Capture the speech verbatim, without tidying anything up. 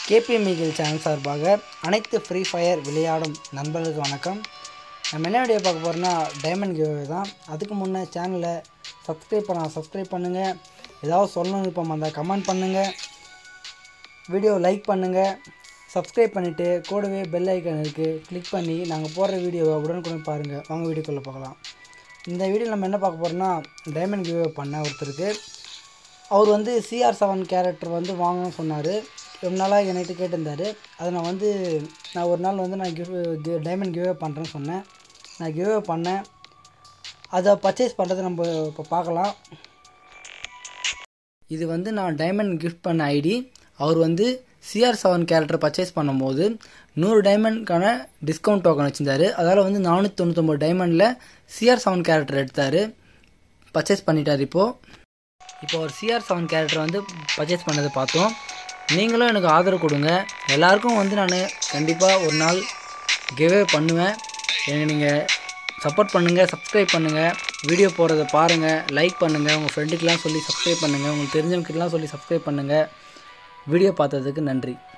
K P M EAGLE channel சார்பாக அனைத்து free fire விளையாடும் நண்பர்களுக்கு வணக்கம். நம்ம என்ன வீடியோ பார்க்க போறோம்னா டைமண்ட் கிவ்அவே தான். அதுக்கு முன்னே சேனலை சப்ஸ்கிரைப் பண்ண சப்ஸ்கிரைப் பண்ணுங்கள். ஏதாவது சொல்லணும் விருப்பம் வந்தால் கமெண்ட் பண்ணுங்கள். வீடியோ லைக் பண்ணுங்கள். சப்ஸ்கிரைப் பண்ணிவிட்டு கூடவே பெல் ஐக்கான் இருக்குது, கிளிக் பண்ணி நாங்கள் போடுற வீடியோவை உடனுக்குடன் பாருங்கள். வாங்க வீடியோக்குள்ளே பார்க்கலாம். இந்த வீடியோ நம்ம என்ன பார்க்க போகிறோம்னா டைமண்ட் கிவ்அவே பண்ண ஒருத்தருக்கு அவர் வந்து C R செவன் கேரக்டர் வந்து வாங்கணும்னு சொன்னார். ரொம்ப நாளாக என்கிட்ட கேட்டிருந்தார். அதை நான் வந்து நான் ஒரு நாள் வந்து நான் கிவ் டைமண்ட் கிவ்அவே பண்ணுறேன்னு சொன்னேன். நான் கிவ்அவே பண்ணேன். அதை பர்ச்சேஸ் பண்ணுறது நம்ம இப்போ பார்க்கலாம். இது வந்து நான் டைமண்ட் கிஃப்ட் பண்ண ஐடி. அவர் வந்து C R seven character purchase பண்ணும்போது நூறு டைமண்ட்கான டிஸ்கவுண்ட் டோக்கன் வச்சுருந்தார். அதால் வந்து நானூற்றி தொண்ணூற்றொம்பது டைமண்டில் C R செவன் கேரக்டர் எடுத்தார், பர்ச்சேஸ் பண்ணிட்டார். இப்போது இப்போ ஒரு C R செவன் கேரக்டர் வந்து பர்ச்சேஸ் பண்ணதை பார்த்தோம். நீங்களும் எனக்கு ஆதரவு கொடுங்க. எல்லாருக்கும் வந்து நான் கண்டிப்பாக ஒரு நாள் கிவ்அவே பண்ணுவேன். எனக்கு நீங்கள் சப்போர்ட் பண்ணுங்கள், சப்ஸ்கிரைப் பண்ணுங்கள், வீடியோ போடுறதை பாருங்கள், லைக் பண்ணுங்கள், உங்கள் ஃப்ரெண்டுக்கெலாம் சொல்லி சப்ஸ்கிரைப் பண்ணுங்கள், உங்களுக்கு தெரிஞ்சவங்ககிட்டலாம் சொல்லி சப்ஸ்கிரைப் பண்ணுங்கள். வீடியோ பார்த்ததுக்கு நன்றி.